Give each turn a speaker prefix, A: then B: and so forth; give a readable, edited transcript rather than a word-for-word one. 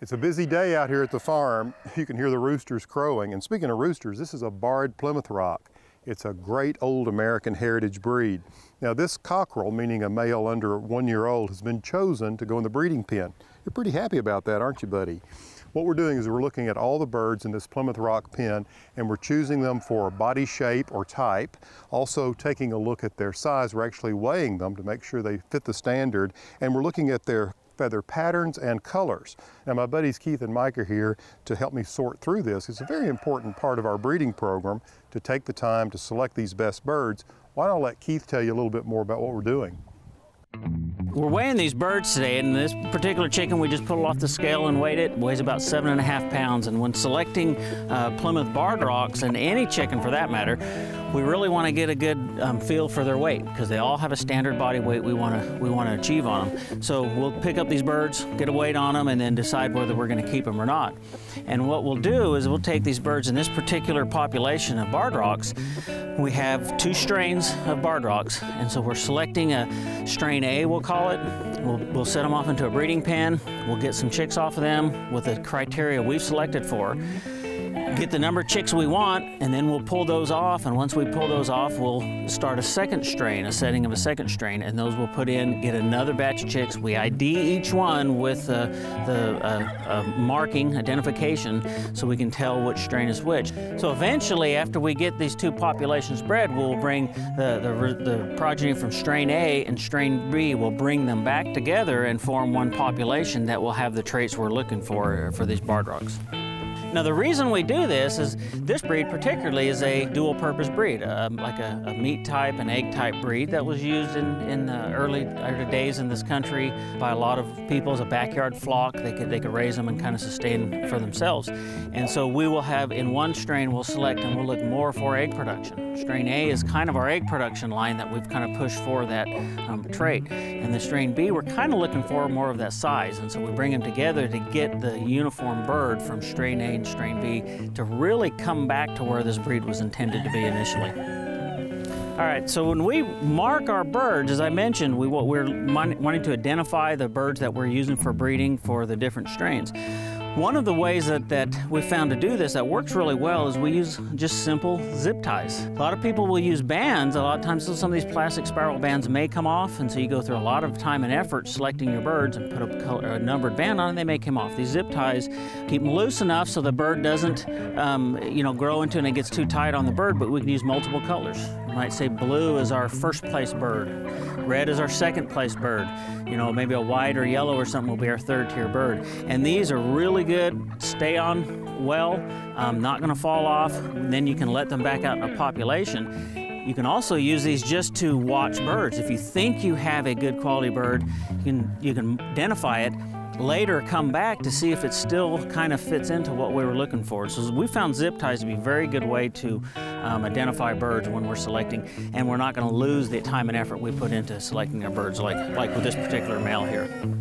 A: It's a busy day out here at the farm. You can hear the roosters crowing. And speaking of roosters, this is a barred Plymouth Rock. It's a great old American heritage breed. Now this cockerel, meaning a male under 1 year old, has been chosen to go in the breeding pen. You're pretty happy about that, aren't you, buddy? What we're doing is we're looking at all the birds in this Plymouth Rock pen, and we're choosing them for body shape or type. Also taking a look at their size. We're actually weighing them to make sure they fit the standard, and we're looking at their feather patterns and colors. Now my buddies Keith and Mike are here to help me sort through this. It's a very important part of our breeding program to take the time to select these best birds. Why don't I let Keith tell you a little bit more about what we're doing.
B: We're weighing these birds today, and this particular chicken we just pulled off the scale and weighed it. Weighs about 7.5 pounds. And when selecting Plymouth Barred Rocks, and any chicken for that matter, we really want to get a good feel for their weight, because they all have a standard body weight we want to achieve on them. So we'll pick up these birds, get a weight on them, and then decide whether we're going to keep them or not. And what we'll do is we'll take these birds in this particular population of Barred Rocks. We have 2 strains of Barred Rocks, and so we're selecting a strain A, we'll call it. We'll set them off into a breeding pen. We'll get some chicks off of them with the criteria we've selected for. Get the number of chicks we want, and then we'll pull those off. And once we pull those off, we'll start a second strain, a setting of a second strain, and those we'll put in, get another batch of chicks. We ID each one with the marking, identification, so we can tell which strain is which. So eventually, after we get these 2 populations bred, we'll bring the progeny from strain A and strain B. We'll bring them back together and form one population that will have the traits we're looking for these Barred Rocks. Now the reason we do this is this breed particularly is a dual purpose breed, like a meat type and egg type breed that was used in early days in this country by a lot of people as a backyard flock. They could raise them and kind of sustain for themselves. And so we will have in one strain we'll select and we'll look more for egg production. Strain A is kind of our egg production line that we've kind of pushed for that trait. And the strain B we're kind of looking for more of that size, and so we bring them together to get the uniform bird from strain A and strain B to really come back to where this breed was intended to be initially. All right, so when we mark our birds, as I mentioned, we're wanting to identify the birds that we're using for breeding for the different strains. One of the ways that we found to do this that works really well is we use just simple zip ties. A lot of people will use bands. A lot of times some of these plastic spiral bands may come off, and so you go through a lot of time and effort selecting your birds and put a numbered band on, and they may come off. These zip ties keep them loose enough so the bird doesn't grow into and it gets too tight on the bird, but we can use multiple colors. You might say blue is our first place bird, red is our second place bird, maybe a white or yellow or something will be our third tier bird. And these are really good, stay on well, not going to fall off, and then you can let them back out in a population. You can also use these just to watch birds. If you think you have a good quality bird, you can identify it, later come back to see if it still kind of fits into what we were looking for. So we found zip ties to be a very good way to identify birds when we're selecting, and we're not going to lose the time and effort we put into selecting our birds like with this particular male here.